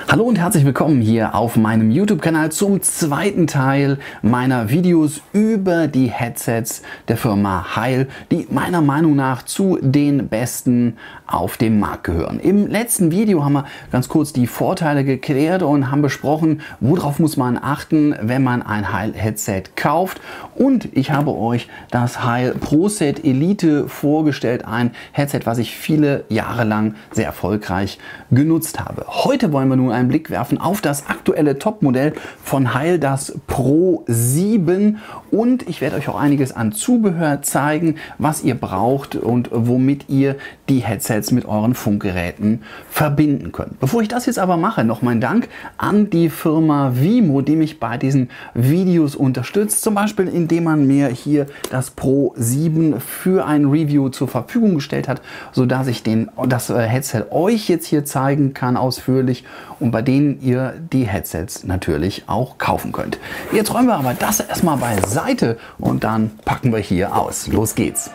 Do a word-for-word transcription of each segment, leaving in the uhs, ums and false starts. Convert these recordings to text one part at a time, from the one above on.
Hallo und herzlich willkommen hier auf meinem YouTube-Kanal zum zweiten Teil meiner Videos über die Headsets der Firma Heil, die meiner Meinung nach zu den besten auf dem Markt gehören. Im letzten Video haben wir ganz kurz die Vorteile geklärt und haben besprochen, worauf muss man achten, wenn man ein Heil-Headset kauft. Und ich habe euch das Heil ProSet Elite vorgestellt, ein Headset, was ich viele Jahre lang sehr erfolgreich genutzt habe. Heute wollen wir nun einen Blick werfen auf das aktuelle Topmodell von Heil, das Pro sieben, und ich werde euch auch einiges an Zubehör zeigen, was ihr braucht und womit ihr die Headsets mit euren Funkgeräten verbinden könnt. Bevor ich das jetzt aber mache, noch mein Dank an die Firma Vimo, die mich bei diesen Videos unterstützt, zum Beispiel indem man mir hier das Pro sieben für ein Review zur Verfügung gestellt hat, sodass ich den, das Headset euch jetzt hier zeigen kann ausführlich und bei denen ihr die Headsets natürlich auch kaufen könnt. Jetzt räumen wir aber das erstmal beiseite und dann packen wir hier aus. Los geht's!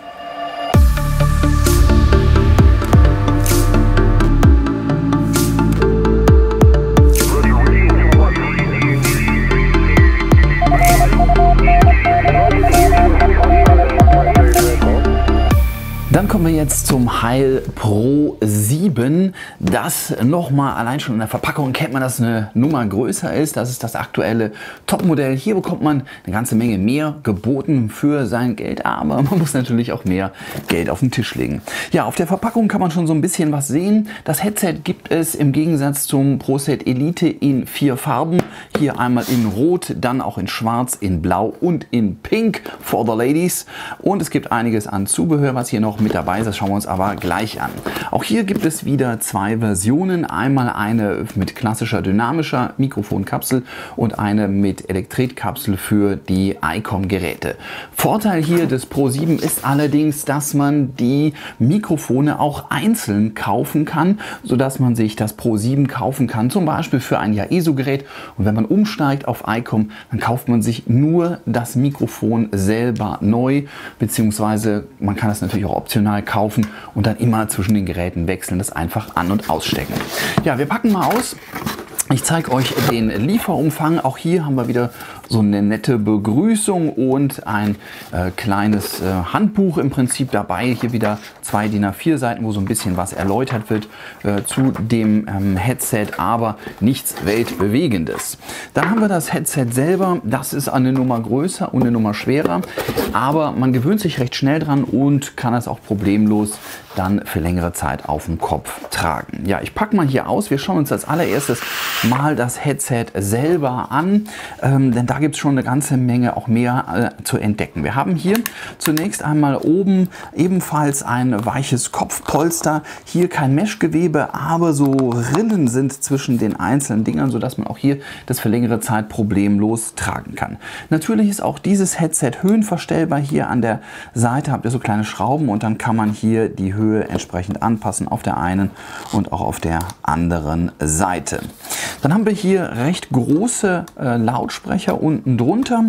Dann kommen wir jetzt zum Heil Pro sieben, das nochmal allein schon in der Verpackung kennt man, dass eine Nummer größer ist. Das ist das aktuelle Topmodell. Hier bekommt man eine ganze Menge mehr geboten für sein Geld, aber man muss natürlich auch mehr Geld auf den Tisch legen. Ja, auf der Verpackung kann man schon so ein bisschen was sehen. Das Headset gibt es im Gegensatz zum ProSet Elite in vier Farben. Hier einmal in Rot, dann auch in Schwarz, in Blau und in Pink for the Ladies. Und es gibt einiges an Zubehör, was hier noch mit dabei ist. Das schauen wir uns aber gleich an. Auch hier gibt es wieder zwei Versionen. Einmal eine mit klassischer dynamischer Mikrofonkapsel und eine mit Elektritkapsel für die ICOM-Geräte. Vorteil hier des Pro sieben ist allerdings, dass man die Mikrofone auch einzeln kaufen kann, sodass man sich das Pro sieben kaufen kann, zum Beispiel für ein Yaesu-Gerät. Und wenn man umsteigt auf ICOM, dann kauft man sich nur das Mikrofon selber neu, beziehungsweise man kann das natürlich auch optional kaufen und dann immer zwischen den Geräten wechseln, das einfach an- und ausstecken. Ja, wir packen mal aus. Ich zeige euch den Lieferumfang. Auch hier haben wir wieder so eine nette Begrüßung und ein äh, kleines äh, Handbuch im Prinzip dabei. Hier wieder zwei D I N A vier Seiten, wo so ein bisschen was erläutert wird äh, zu dem ähm, Headset, aber nichts Weltbewegendes. Dann haben wir das Headset selber. Das ist eine Nummer größer und eine Nummer schwerer, aber man gewöhnt sich recht schnell dran und kann es auch problemlos dann für längere Zeit auf dem Kopf tragen. Ja, ich packe mal hier aus. Wir schauen uns als allererstes mal das Headset selber an, ähm, denn da gibt es schon eine ganze Menge auch mehr äh, zu entdecken. Wir haben hier zunächst einmal oben ebenfalls ein weiches Kopfpolster. Hier kein Meshgewebe, aber so Rillen sind zwischen den einzelnen Dingern, sodass man auch hier das für längere Zeit problemlos tragen kann. Natürlich ist auch dieses Headset höhenverstellbar. Hier an der Seite habt ihr so kleine Schrauben und dann kann man hier die Höhe entsprechend anpassen auf der einen und auch auf der anderen Seite. Dann haben wir hier recht große äh, Lautsprecher unten drunter.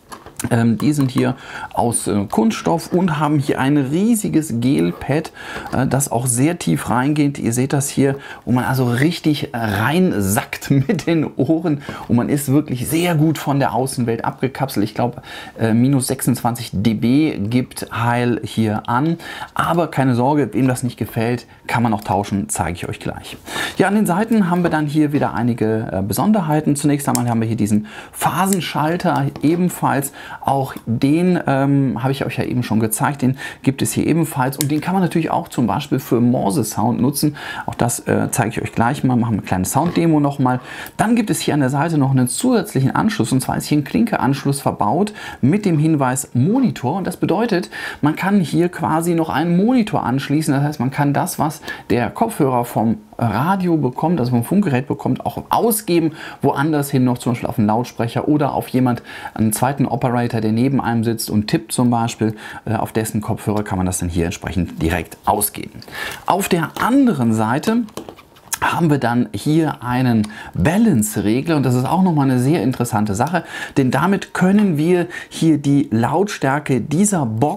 Ähm, die sind hier aus äh, Kunststoff und haben hier ein riesiges Gelpad, äh, das auch sehr tief reingeht. Ihr seht das hier, wo man also richtig reinsackt mit den Ohren und man ist wirklich sehr gut von der Außenwelt abgekapselt. Ich glaube, äh, minus sechsundzwanzig dB gibt Heil hier an, aber keine Sorge, wem das nicht gefällt, kann man auch tauschen, zeige ich euch gleich. Ja, an den Seiten haben wir dann hier wieder einige äh, Besonderheiten. Zunächst einmal haben wir hier diesen Phasenschalter ebenfalls. Auch den ähm, habe ich euch ja eben schon gezeigt, den gibt es hier ebenfalls und den kann man natürlich auch zum Beispiel für Morse-Sound nutzen. Auch das äh, zeige ich euch gleich mal, machen wir eine kleine Sound-Demo nochmal. Dann gibt es hier an der Seite noch einen zusätzlichen Anschluss, und zwar ist hier ein Klinke-Anschluss verbaut mit dem Hinweis Monitor, und das bedeutet, man kann hier quasi noch einen Monitor anschließen. Das heißt, man kann das, was der Kopfhörer vom Radio bekommt, also vom Funkgerät bekommt, auch ausgeben, woanders hin noch, zum Beispiel auf einen Lautsprecher oder auf jemand, einen zweiten Operator, der neben einem sitzt und tippt zum Beispiel, äh, auf dessen Kopfhörer kann man das dann hier entsprechend direkt ausgeben. Auf der anderen Seite haben wir dann hier einen Balance-Regler, und das ist auch nochmal eine sehr interessante Sache, denn damit können wir hier die Lautstärke dieser Box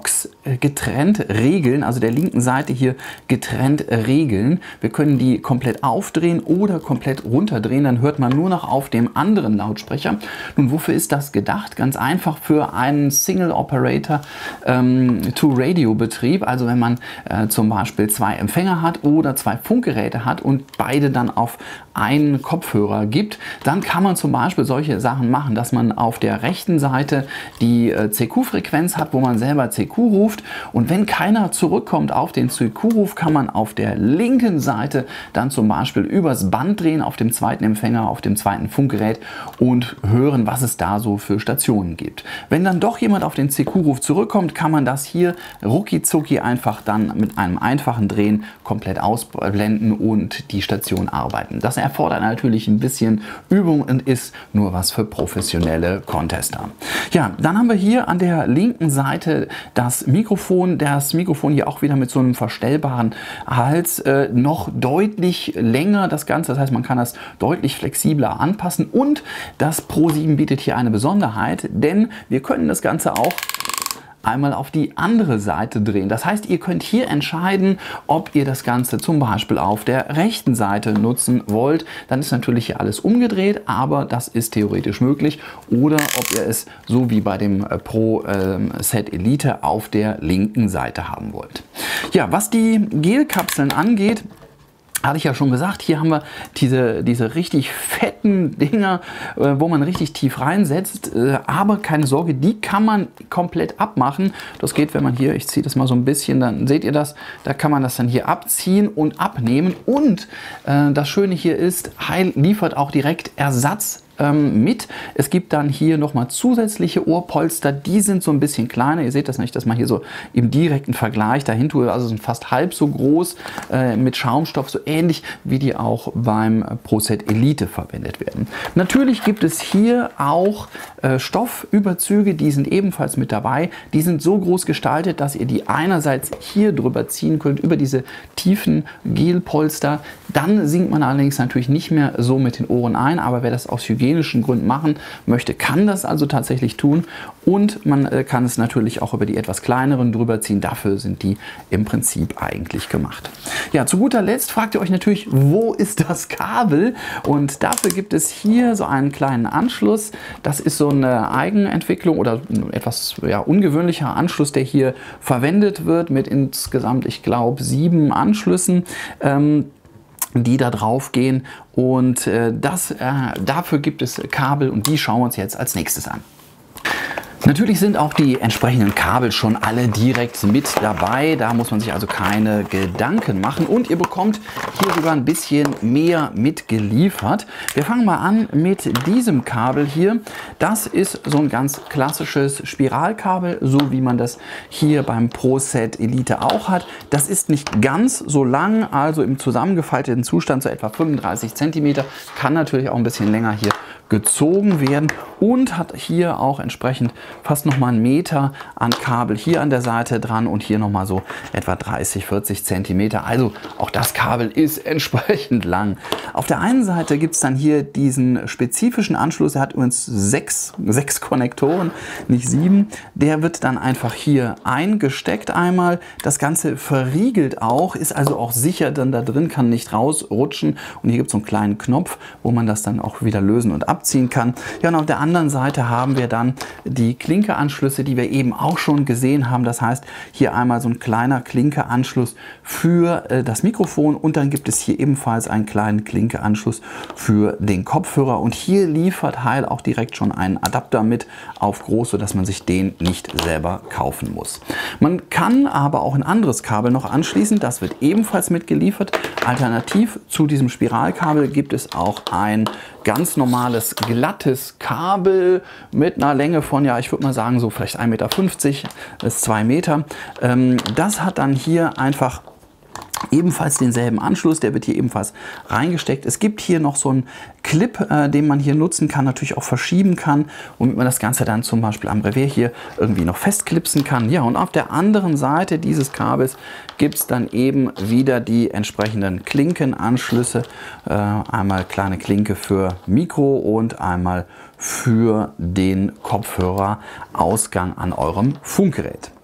getrennt regeln, also der linken Seite hier getrennt regeln. Wir können die komplett aufdrehen oder komplett runterdrehen, dann hört man nur noch auf dem anderen Lautsprecher. Nun, wofür ist das gedacht? Ganz einfach für einen Single Operator ähm, to Radio Betrieb, also wenn man äh, zum Beispiel zwei Empfänger hat oder zwei Funkgeräte hat und beide dann auf einen Kopfhörer gibt, dann kann man zum Beispiel solche Sachen machen, dass man auf der rechten Seite die äh, C Q-Frequenz hat, wo man selber C Q ruft, und wenn keiner zurückkommt auf den C Q-Ruf, kann man auf der linken Seite dann zum Beispiel übers Band drehen auf dem zweiten Empfänger, auf dem zweiten Funkgerät und hören, was es da so für Stationen gibt. Wenn dann doch jemand auf den C Q-Ruf zurückkommt, kann man das hier rucki zucki einfach dann mit einem einfachen Drehen komplett ausblenden und die Station arbeiten. Das erfordert natürlich ein bisschen Übung und ist nur was für professionelle Contester. Ja, dann haben wir hier an der linken Seite das Mikrofon. Das Mikrofon hier auch wieder mit so einem verstellbaren Hals, äh, noch deutlich länger das Ganze. Das heißt, man kann das deutlich flexibler anpassen, und das Pro sieben bietet hier eine Besonderheit, denn wir können das Ganze auch einmal auf die andere Seite drehen. Das heißt, ihr könnt hier entscheiden, ob ihr das Ganze zum Beispiel auf der rechten Seite nutzen wollt. Dann ist natürlich hier alles umgedreht, aber das ist theoretisch möglich. Oder ob ihr es so wie bei dem Pro ähm, Set Elite auf der linken Seite haben wollt. Ja, was die Gelkapseln angeht, hatte ich ja schon gesagt, hier haben wir diese, diese richtig fetten Dinger, äh, wo man richtig tief reinsetzt. Äh, aber keine Sorge, die kann man komplett abmachen. Das geht, wenn man hier, ich ziehe das mal so ein bisschen, dann seht ihr das, da kann man das dann hier abziehen und abnehmen. Und äh, das Schöne hier ist, Heil liefert auch direkt Ersatz mit. Es gibt dann hier nochmal zusätzliche Ohrpolster, die sind so ein bisschen kleiner. Ihr seht das nicht, dass man hier so im direkten Vergleich dahin tue, also sind fast halb so groß, äh, mit Schaumstoff, so ähnlich wie die auch beim Pro Set Elite verwendet werden. Natürlich gibt es hier auch äh, Stoffüberzüge, die sind ebenfalls mit dabei. Die sind so groß gestaltet, dass ihr die einerseits hier drüber ziehen könnt, über diese tiefen Gelpolster. Dann sinkt man allerdings natürlich nicht mehr so mit den Ohren ein, aber wer das aus hygienischen Gründen machen möchte, kann das also tatsächlich tun, und man äh, kann es natürlich auch über die etwas kleineren drüber ziehen. Dafür sind die im Prinzip eigentlich gemacht. Ja, zu guter Letzt fragt ihr euch natürlich, wo ist das Kabel? Und dafür gibt es hier so einen kleinen Anschluss. Das ist so eine Eigenentwicklung oder ein etwas ja, ungewöhnlicher Anschluss, der hier verwendet wird mit insgesamt, ich glaube, sieben Anschlüssen. Ähm, die da drauf gehen, und äh, das, äh, dafür gibt es Kabel, und die schauen wir uns jetzt als nächstes an. Natürlich sind auch die entsprechenden Kabel schon alle direkt mit dabei. Da muss man sich also keine Gedanken machen. Und ihr bekommt hier sogar ein bisschen mehr mitgeliefert. Wir fangen mal an mit diesem Kabel hier. Das ist so ein ganz klassisches Spiralkabel, so wie man das hier beim Pro Set Elite auch hat. Das ist nicht ganz so lang, also im zusammengefalteten Zustand so etwa fünfunddreißig Zentimeter. Kann natürlich auch ein bisschen länger hier gezogen werden und hat hier auch entsprechend fast noch mal einen Meter an Kabel hier an der Seite dran und hier noch mal so etwa dreißig, vierzig Zentimeter. Also auch das Kabel ist entsprechend lang. Auf der einen Seite gibt es dann hier diesen spezifischen Anschluss. Er hat übrigens sechs, sechs Konnektoren, nicht sieben. Der wird dann einfach hier eingesteckt einmal. Das Ganze verriegelt auch, ist also auch sicher dann da drin, kann nicht rausrutschen. Und hier gibt es so einen kleinen Knopf, wo man das dann auch wieder lösen und abziehen kann. Ja, und auf der anderen Seite haben wir dann die Klinkeanschlüsse, die wir eben auch schon gesehen haben. Das heißt, hier einmal so ein kleiner Klinkeanschluss für äh, das Mikrofon, und dann gibt es hier ebenfalls einen kleinen Klinkeanschluss für den Kopfhörer. Und hier liefert Heil auch direkt schon einen Adapter mit auf groß, sodass man sich den nicht selber kaufen muss. Man kann aber auch ein anderes Kabel noch anschließen. Das wird ebenfalls mitgeliefert. Alternativ zu diesem Spiralkabel gibt es auch ein ganz normales glattes Kabel mit einer Länge von, ja, ich würde mal sagen, so vielleicht ein Meter fünfzig bis zwei Meter. Ähm, das hat dann hier einfach ebenfalls denselben Anschluss, der wird hier ebenfalls reingesteckt. Es gibt hier noch so einen Clip, äh, den man hier nutzen kann, natürlich auch verschieben kann, womit man das Ganze dann zum Beispiel am Revier hier irgendwie noch festklipsen kann. Ja, und auf der anderen Seite dieses Kabels gibt es dann eben wieder die entsprechenden Klinkenanschlüsse. Äh, einmal kleine Klinke für Mikro und einmal für den Kopfhörerausgang an eurem Funkgerät.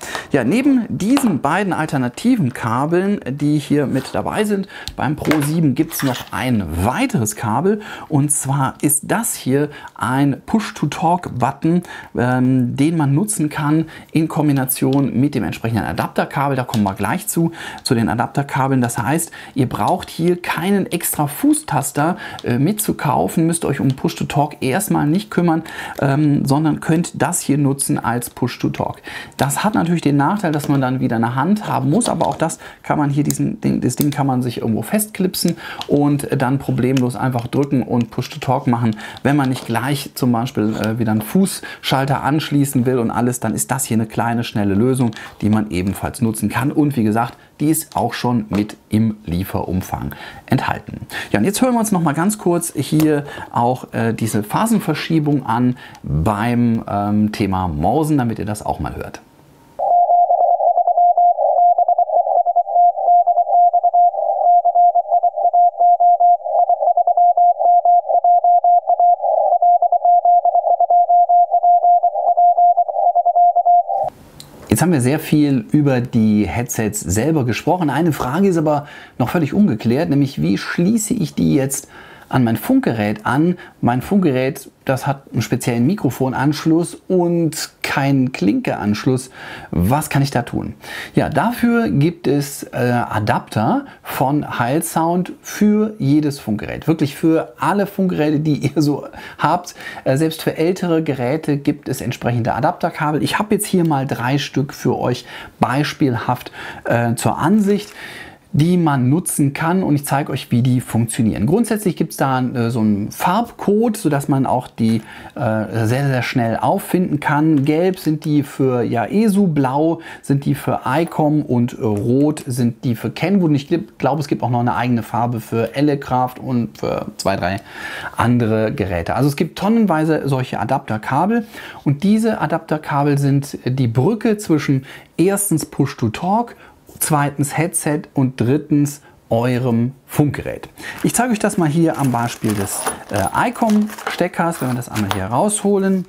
Ja, neben diesen beiden alternativen Kabeln, die hier mit dabei sind, beim Pro sieben gibt es noch ein weiteres Kabel, und zwar ist das hier ein Push-to-Talk-Button, ähm, den man nutzen kann in Kombination mit dem entsprechenden Adapterkabel. Da kommen wir gleich zu, zu den Adapterkabeln. Das heißt, ihr braucht hier keinen extra Fußtaster äh, mitzukaufen, müsst euch um Push-to-Talk erstmal nicht kümmern, ähm, sondern könnt das hier nutzen als Push-to-Talk. Das hat natürlich den Nachteil, dass man dann wieder eine Hand haben muss, aber auch das kann man hier, diesen, das Ding kann man sich irgendwo festklipsen und dann problemlos einfach drücken und Push-to-Talk machen. Wenn man nicht gleich zum Beispiel äh, wieder einen Fußschalter anschließen will und alles, dann ist das hier eine kleine, schnelle Lösung, die man ebenfalls nutzen kann. Und wie gesagt, die ist auch schon mit im Lieferumfang enthalten. Ja, und jetzt hören wir uns noch mal ganz kurz hier auch äh, diese Phasenverschiebung an beim ähm, Thema Morsen, damit ihr das auch mal hört. Jetzt haben wir sehr viel über die Headsets selber gesprochen. Eine Frage ist aber noch völlig ungeklärt, nämlich wie schließe ich die jetzt an mein Funkgerät an? Mein Funkgerät, das hat einen speziellen Mikrofonanschluss und keinen Klinkeanschluss. Was kann ich da tun? Ja, dafür gibt es äh, Adapter von Heilsound für jedes Funkgerät. Wirklich für alle Funkgeräte, die ihr so habt. Äh, selbst für ältere Geräte gibt es entsprechende Adapterkabel. Ich habe jetzt hier mal drei Stück für euch beispielhaft äh, zur Ansicht, die man nutzen kann, und ich zeige euch, wie die funktionieren. Grundsätzlich gibt es da äh, so einen Farbcode, sodass man auch die äh, sehr, sehr schnell auffinden kann. Gelb sind die für Yaesu, blau sind die für ICOM und äh, rot sind die für Kenwood. Und ich glaube, es gibt auch noch eine eigene Farbe für Elecraft und für zwei, drei andere Geräte. Also es gibt tonnenweise solche Adapterkabel, und diese Adapterkabel sind die Brücke zwischen erstens Push-to-Talk, zweitens Headset und drittens eurem Funkgerät. Ich zeige euch das mal hier am Beispiel des äh, ICOM-Steckers. Wenn wir das einmal hier rausholen,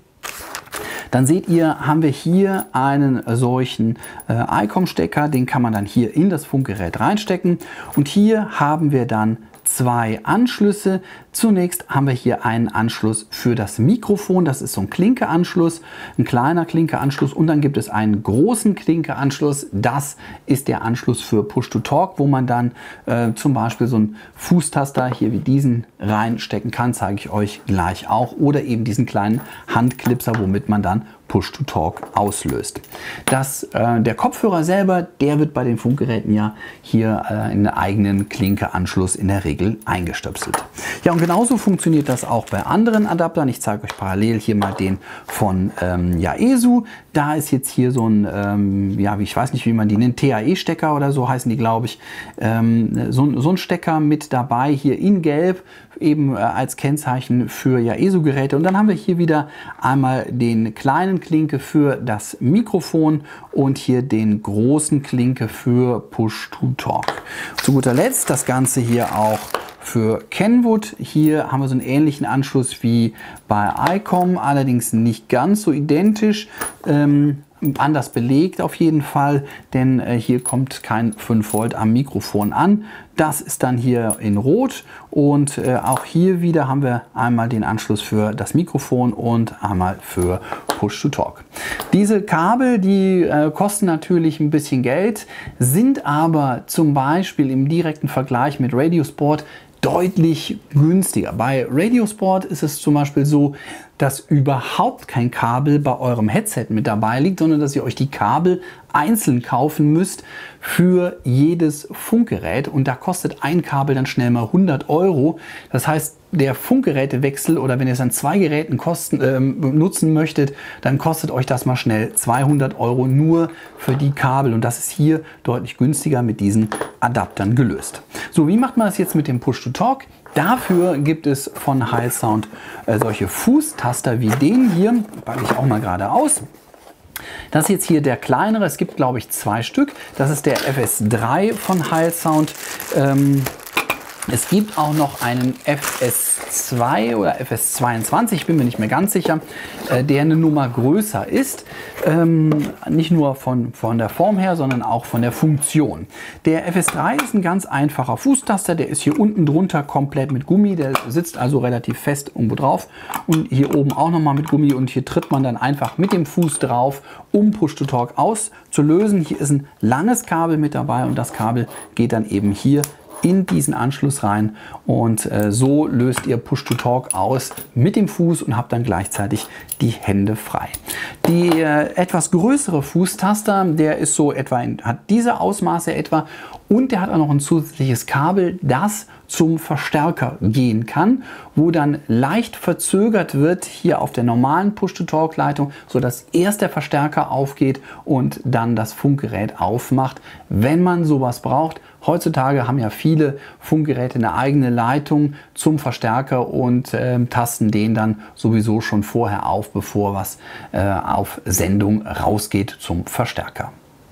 dann seht ihr, haben wir hier einen solchen äh, ICOM-Stecker. Den kann man dann hier in das Funkgerät reinstecken, und hier haben wir dann zwei Anschlüsse. Zunächst haben wir hier einen Anschluss für das Mikrofon. Das ist so ein Klinkeanschluss, ein kleiner Klinkeanschluss, und dann gibt es einen großen Klinkeanschluss. Das ist der Anschluss für Push-to-Talk, wo man dann äh, zum Beispiel so einen Fußtaster hier wie diesen reinstecken kann, zeige ich euch gleich auch, oder eben diesen kleinen Handklipser, womit man dann Push-to-Talk auslöst. Das, äh, der Kopfhörer selber, der wird bei den Funkgeräten ja hier äh, in einen eigenen Klinkeanschluss in der Regel eingestöpselt. Ja, und genauso funktioniert das auch bei anderen Adaptern. Ich zeige euch parallel hier mal den von ähm, Yaesu. Da ist jetzt hier so ein, ähm, ja, ich weiß nicht, wie man die nennt, T A E-Stecker oder so heißen die, glaube ich. Ähm, so, so ein Stecker mit dabei, hier in Gelb, eben äh, als Kennzeichen für Yaesu-Geräte. Und dann haben wir hier wieder einmal den kleinen Klinke für das Mikrofon und hier den großen Klinke für Push-to-Talk. Zu guter Letzt das Ganze hier auch für Kenwood. Hier haben wir so einen ähnlichen Anschluss wie bei ICOM, allerdings nicht ganz so identisch. Ähm, anders belegt auf jeden Fall, denn äh, hier kommt kein fünf Volt am Mikrofon an. Das ist dann hier in Rot, und äh, auch hier wieder haben wir einmal den Anschluss für das Mikrofon und einmal für Push-to-Talk. Diese Kabel, die äh, kosten natürlich ein bisschen Geld, sind aber zum Beispiel im direkten Vergleich mit Radiosport deutlich günstiger. Bei Radiosport ist es zum Beispiel so, dass überhaupt kein Kabel bei eurem Headset mit dabei liegt, sondern dass ihr euch die Kabel einzeln kaufen müsst für jedes Funkgerät, und da kostet ein Kabel dann schnell mal hundert Euro. Das heißt, der Funkgerätewechsel, oder wenn ihr es an zwei Geräten kosten, äh, nutzen möchtet, dann kostet euch das mal schnell zweihundert Euro nur für die Kabel, und das ist hier deutlich günstiger mit diesen Adaptern gelöst. So, wie macht man das jetzt mit dem Push-to-Talk? Dafür gibt es von Heilsound äh, solche Fußtaster wie den hier. Packe ich auch mal gerade aus. Das ist jetzt hier der kleinere. Es gibt, glaube ich, zwei Stück. Das ist der F S drei von Heilsound. Ähm, es gibt auch noch einen F S zwei oder F S zweiundzwanzig, ich bin mir nicht mehr ganz sicher, äh, der eine Nummer größer ist. Ähm, nicht nur von, von der Form her, sondern auch von der Funktion. Der F S drei ist ein ganz einfacher Fußtaster, der ist hier unten drunter komplett mit Gummi, der sitzt also relativ fest irgendwo drauf und hier oben auch nochmal mit Gummi und hier tritt man dann einfach mit dem Fuß drauf, um Push-to-Talk auszulösen. Hier ist ein langes Kabel mit dabei und das Kabel geht dann eben hier in diesen Anschluss rein und äh, so löst ihr Push-to-Talk aus mit dem Fuß und habt dann gleichzeitig die Hände frei. Die äh, etwas größere Fußtaster, der ist so etwa in, hat diese Ausmaße etwa und der hat auch noch ein zusätzliches Kabel, das zum Verstärker gehen kann, wo dann leicht verzögert wird hier auf der normalen Push-to-Talk-Leitung, sodass erst der Verstärker aufgeht und dann das Funkgerät aufmacht, wenn man sowas braucht. Heutzutage haben ja viele Funkgeräte eine eigene Leitung zum Verstärker und äh, tasten den dann sowieso schon vorher auf, bevor was äh, auf Sendung rausgeht zum Verstärker.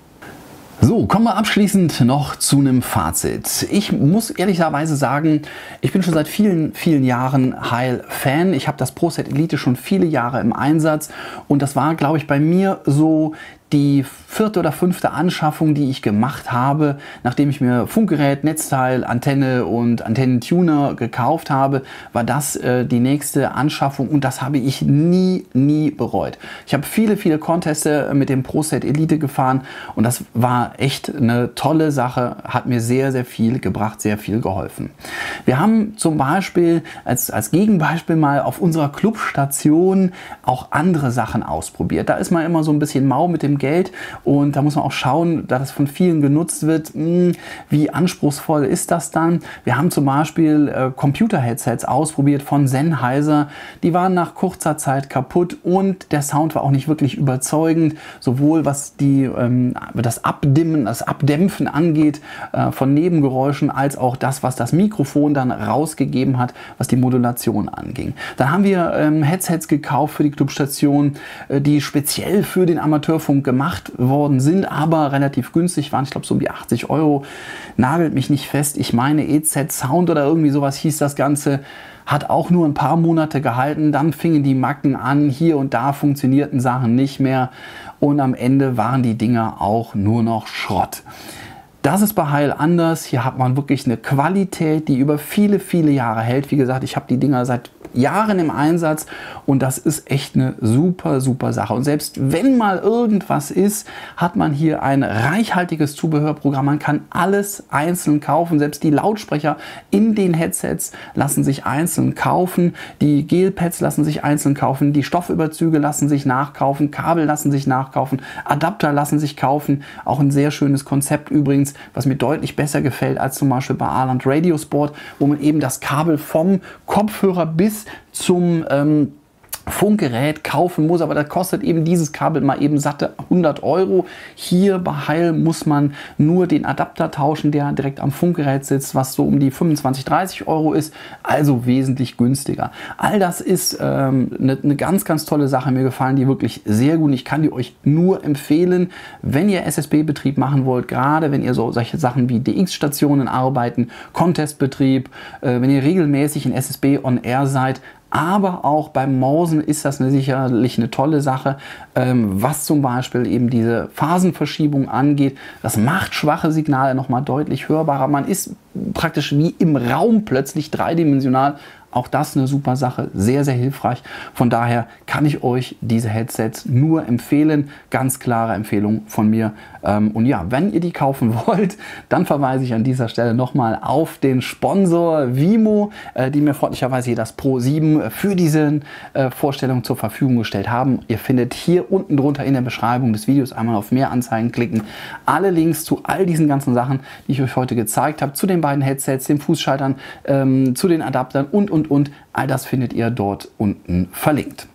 So, kommen wir abschließend noch zu einem Fazit. Ich muss ehrlicherweise sagen, ich bin schon seit vielen, vielen Jahren Heil-Fan. Ich habe das ProSet Elite schon viele Jahre im Einsatz und das war, glaube ich, bei mir so die vierte oder fünfte Anschaffung, die ich gemacht habe, nachdem ich mir Funkgerät, Netzteil, Antenne und Antennentuner gekauft habe, war das äh, die nächste Anschaffung und das habe ich nie, nie bereut. Ich habe viele, viele Conteste mit dem ProSet Elite gefahren und das war echt eine tolle Sache, hat mir sehr, sehr viel gebracht, sehr viel geholfen. Wir haben zum Beispiel als, als Gegenbeispiel mal auf unserer Clubstation auch andere Sachen ausprobiert. Da ist man immer so ein bisschen mau mit dem Geld und da muss man auch schauen, da das von vielen genutzt wird, mh, wie anspruchsvoll ist das dann? Wir haben zum Beispiel äh, Computer-Headsets ausprobiert von Sennheiser, die waren nach kurzer Zeit kaputt und der Sound war auch nicht wirklich überzeugend, sowohl was die, ähm, das Abdimmen, das Abdämpfen angeht äh, von Nebengeräuschen, als auch das, was das Mikrofon dann rausgegeben hat, was die Modulation anging. Dann haben wir ähm, Headsets gekauft für die Clubstation, äh, die speziell für den Amateurfunk gemacht worden sind, aber relativ günstig waren. Ich glaube so um die achtzig Euro. Nagelt mich nicht fest. Ich meine E Z Sound oder irgendwie sowas hieß das Ganze. Hat auch nur ein paar Monate gehalten. Dann fingen die Macken an. Hier und da funktionierten Sachen nicht mehr. Und am Ende waren die Dinger auch nur noch Schrott. Das ist bei Heil anders. Hier hat man wirklich eine Qualität, die über viele, viele Jahre hält. Wie gesagt, ich habe die Dinger seit Jahren im Einsatz und das ist echt eine super, super Sache. Und selbst wenn mal irgendwas ist, hat man hier ein reichhaltiges Zubehörprogramm. Man kann alles einzeln kaufen. Selbst die Lautsprecher in den Headsets lassen sich einzeln kaufen. Die Gelpads lassen sich einzeln kaufen. Die Stoffüberzüge lassen sich nachkaufen. Kabel lassen sich nachkaufen. Adapter lassen sich kaufen. Auch ein sehr schönes Konzept übrigens, was mir deutlich besser gefällt als zum Beispiel bei Arland Radio Sport, wo man eben das Kabel vom Kopfhörer bis zum ähm, Funkgerät kaufen muss, aber das kostet eben dieses Kabel mal eben satte hundert Euro. Hier bei Heil muss man nur den Adapter tauschen, der direkt am Funkgerät sitzt, was so um die fünfundzwanzig, dreißig Euro ist, also wesentlich günstiger. All das ist ähm, eine, eine ganz, ganz tolle Sache, mir gefallen die wirklich sehr gut. Ich kann die euch nur empfehlen, wenn ihr S S B-Betrieb machen wollt, gerade wenn ihr so solche Sachen wie D X-Stationen arbeiten, Contestbetrieb, äh, wenn ihr regelmäßig in S S B on Air seid, aber auch beim Mausen ist das eine, sicherlich eine tolle Sache, ähm, was zum Beispiel eben diese Phasenverschiebung angeht. Das macht schwache Signale nochmal deutlich hörbarer. Man ist praktisch wie im Raum plötzlich dreidimensional. Auch das eine super Sache, sehr, sehr hilfreich. Von daher kann ich euch diese Headsets nur empfehlen. Ganz klare Empfehlung von mir. Und ja, wenn ihr die kaufen wollt, dann verweise ich an dieser Stelle nochmal auf den Sponsor Vimo, die mir freundlicherweise hier das Pro sieben für diese Vorstellung zur Verfügung gestellt haben. Ihr findet hier unten drunter in der Beschreibung des Videos einmal auf mehr Anzeigen klicken. Alle Links zu all diesen ganzen Sachen, die ich euch heute gezeigt habe, zu den beiden Headsets, den Fußschaltern, ähm, zu den Adaptern und, und, und. All das findet ihr dort unten verlinkt.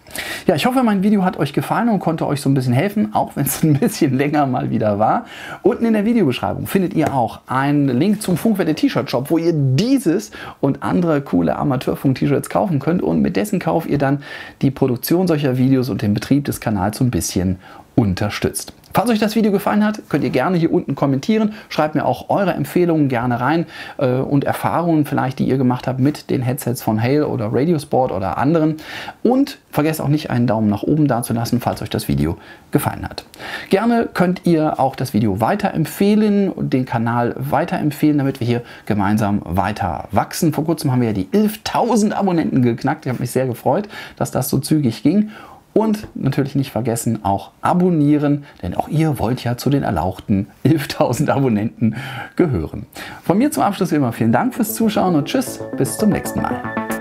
Ja, ich hoffe, mein Video hat euch gefallen und konnte euch so ein bisschen helfen, auch wenn es ein bisschen länger mal wieder war. Unten in der Videobeschreibung findet ihr auch einen Link zum Funkwelle T-Shirt Shop, wo ihr dieses und andere coole Amateurfunk-T-Shirts kaufen könnt und mit dessen Kauf ihr dann die Produktion solcher Videos und den Betrieb des Kanals so ein bisschen unterstützt. Falls euch das Video gefallen hat, könnt ihr gerne hier unten kommentieren. Schreibt mir auch eure Empfehlungen gerne rein äh, und Erfahrungen vielleicht, die ihr gemacht habt mit den Headsets von Hale oder Radiosport oder anderen. Und vergesst auch nicht, einen Daumen nach oben dazulassen, falls euch das Video gefallen hat. Gerne könnt ihr auch das Video weiterempfehlen und den Kanal weiterempfehlen, damit wir hier gemeinsam weiter wachsen. Vor kurzem haben wir ja die elftausend Abonnenten geknackt. Ich habe mich sehr gefreut, dass das so zügig ging. Und natürlich nicht vergessen, auch abonnieren, denn auch ihr wollt ja zu den erlauchten elftausend Abonnenten gehören. Von mir zum Abschluss wie immer vielen Dank fürs Zuschauen und tschüss, bis zum nächsten Mal.